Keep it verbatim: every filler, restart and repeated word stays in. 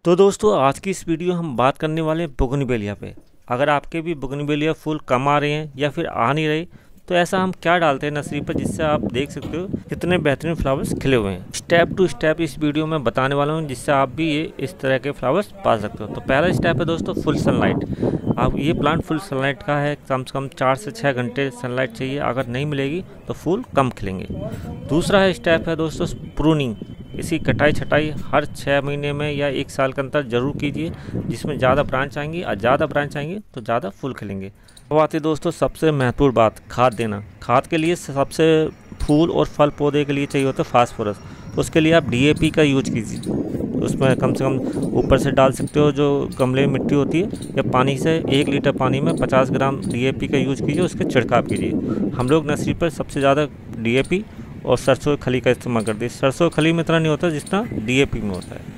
तो दोस्तों आज की इस वीडियो हम बात करने वाले हैं बोगनवेलिया पे। अगर आपके भी बोगनवेलिया फूल कम आ रहे हैं या फिर आ नहीं रहे तो ऐसा हम क्या डालते हैं नर्सरी पर जिससे आप देख सकते हो कितने बेहतरीन फ्लावर्स खिले हुए हैं। स्टेप टू स्टेप इस वीडियो में बताने वाला हूँ जिससे आप भी ये इस तरह के फ्लावर्स पा सकते हो। तो पहला स्टेप है दोस्तों फुल सनलाइट। आप ये प्लांट फुल सनलाइट का है, कम से कम चार से छः घंटे सनलाइट चाहिए। अगर नहीं मिलेगी तो फूल कम खिलेंगे। दूसरा है स्टेप है दोस्तों प्रूनिंग। इसी कटाई छटाई हर छः महीने में या एक साल के अंतर जरूर कीजिए, जिसमें ज़्यादा ब्रांच आएंगी और ज़्यादा ब्रांच आएंगी तो ज़्यादा फूल खिलेंगे। अब आती है दोस्तों सबसे महत्वपूर्ण बात, खाद देना। खाद के लिए सबसे फूल और फल पौधे के लिए चाहिए होता है फास्फोरस। तो उसके लिए आप डीएपी का यूज कीजिए। उसमें कम से कम ऊपर से डाल सकते हो जो गमले में मिट्टी होती है, या पानी से एक लीटर पानी में पचास ग्राम डीएपी का यूज कीजिए, उसके छिड़काव कीजिए। हम लोग नर्सरी पर सबसे ज़्यादा डीएपी और सरसों खली का इस्तेमाल करते हैं। सरसों खली में इतना नहीं होता जितना डीएपी में होता है।